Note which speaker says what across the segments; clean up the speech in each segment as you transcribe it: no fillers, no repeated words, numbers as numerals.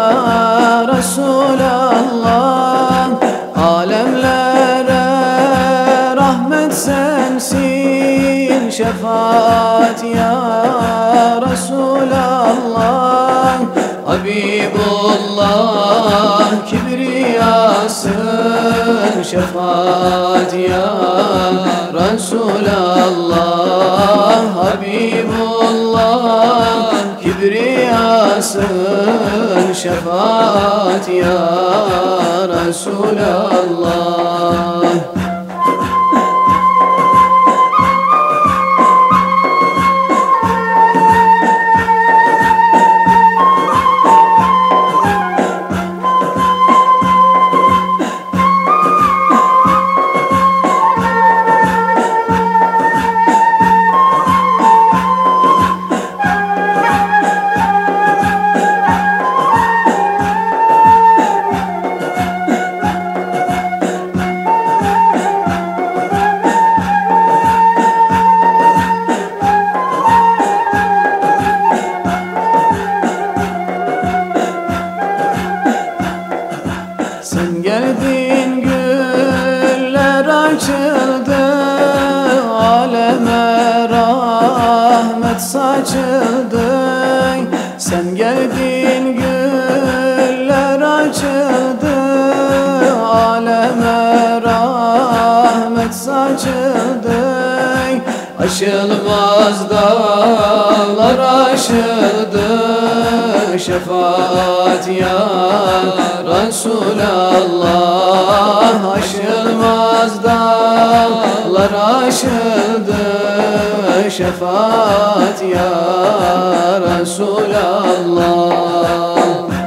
Speaker 1: Resulallah. Alemlere rahmet sensin, şefaat ya Resulallah. Habibullah kibriyasın, şefaat ya Resulallah. Habibullah kibriyasın, şefaat ya Resulallah. Sen geldin, güller açıldı, aleme rahmet saçıldı. Sen geldin, güller açıldı, aleme rahmet saçıldı. Aşılmaz dağlar aşıldı, şefaat ya Resulallah. Aşılmaz dağlar aşıldı, şefaat ya Resulallah.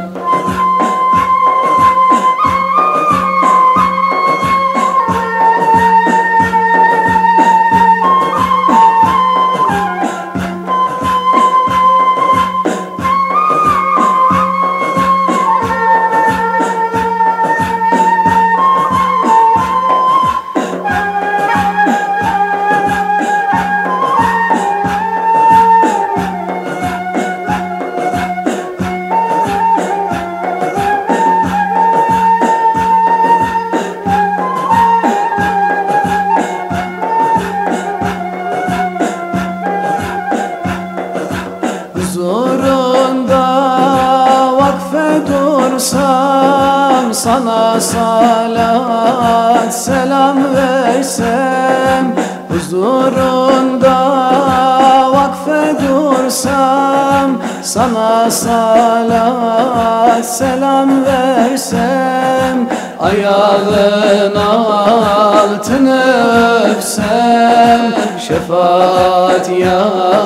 Speaker 1: Huzurunda vakfe dursam, sana salat selam versem. Huzurunda vakfe dursam, sana salat selam versem. Ayağın altını öpsem, şefaat ya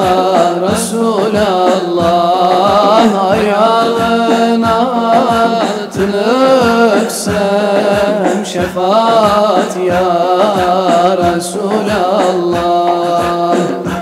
Speaker 1: Resulallah. Ayağın altını öpsem, şefaat ya Resulallah.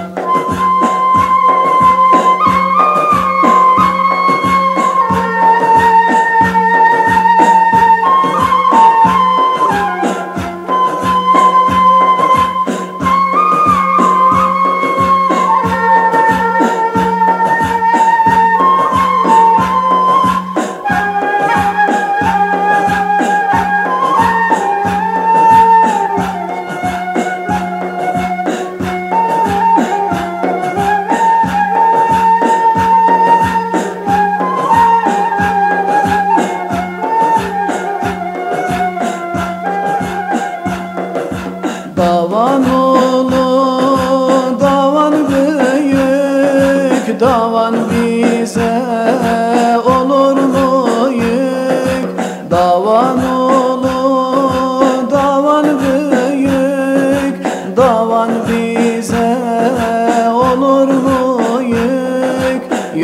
Speaker 1: Davan ulu, davan büyük, davan bize olur mu yük? Davan ulu, davan büyük, davan bize olur mu yük?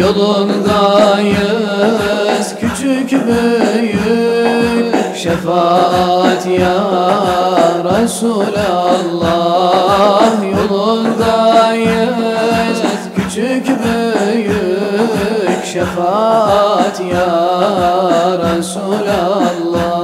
Speaker 1: Yolundayız küçük büyük, şefaat ya Resulallah. Yolundayız küçük büyük, şefaat ya Resulallah.